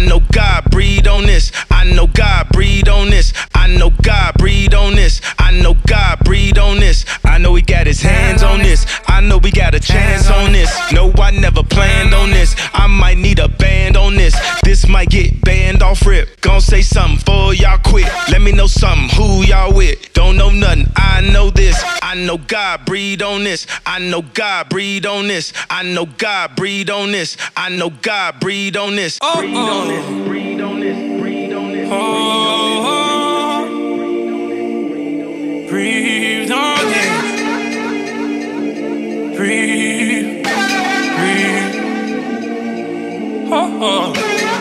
know God breathe on this. I know God breathe on this. I know God breathe on this. I know God breathe on this. I know he got his hands on this. I know we got a chance on this. No, I never planned on this. I might need a band on this. This might get banned off rip. Gon' say something for y'all quit. Let me know something, who y'all with. Don't know nothing, I know this. I know God breathe on this. I know God breathe on this. I know God breathe on this. I know God breathe on this. Breathe on this. Breathe on this. Breathe on this. Breathe on this. Breathe. Breathe. Oh.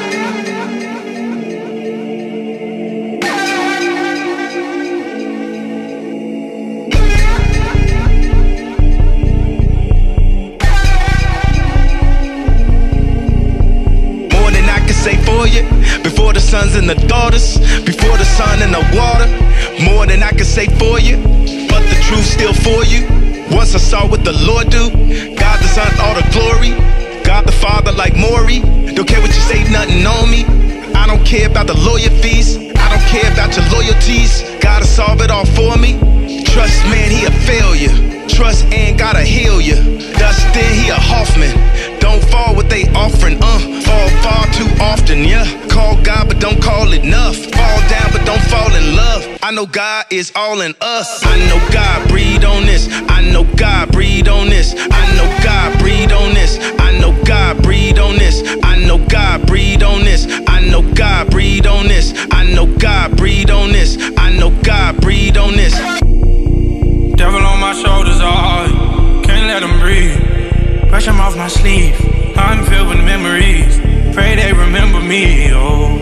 Say for you, before the sons and the daughters, before the sun and the water, more than I can say for you, but the truth still for you. Once I saw what the Lord do, God the Son, all the glory, God the Father like Maury. Don't care what you say, nothing on me. I don't care about the lawyer fees, I don't care about your loyalties. Gotta solve it all for me. Trust man, he a failure. Trust and gotta heal you. Dustin, he a Hoffman. Don't fall what they offering, fall far too often, yeah. Call God, but don't call it enough. Fall down, but don't fall in love. I know God is all in us. I know God breathe on this. I know God breathe on this. I know God breathe on this. I know God breathe on this. I know God breathe on this. I know God breathe on this. I know God breathe on this. I know God breathe on this. Devil on my shoulders, can't let him breathe. Brush him off my sleeve, I'm filled with memories. Pray they remember me, oh.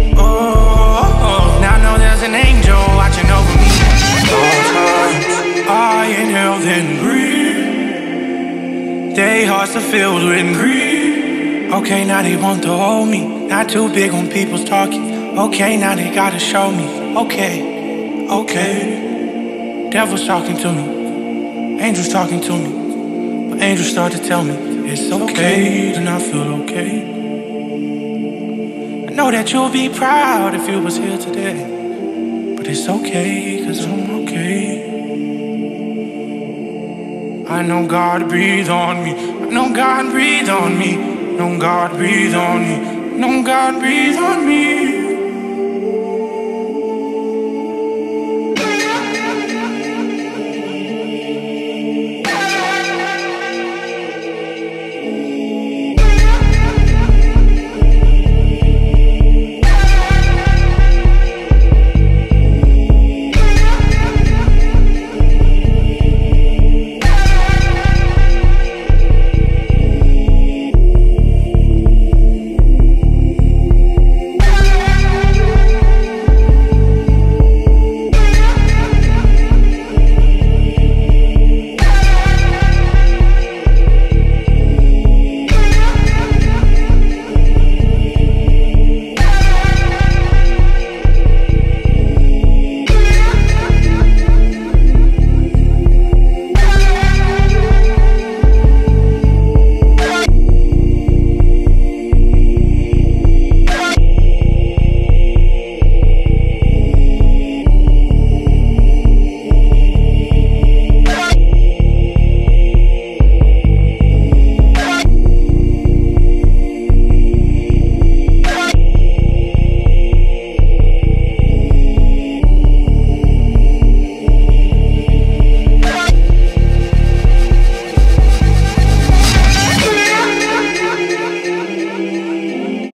Now I know there's an angel watching over me. All times I inhale then breathe. Their hearts are filled with greed. Okay, now they want to hold me. Not too big when people's talking. Okay, now they gotta show me. Okay. Devil's talking to me, angels talking to me. But angels start to tell me it's okay, then I feel okay. I know that you'll be proud if you was here today, but it's okay, cause I'm okay. I know God breathe on me. I know God breathe on me. I know God breathe on me. I know God breathe on me.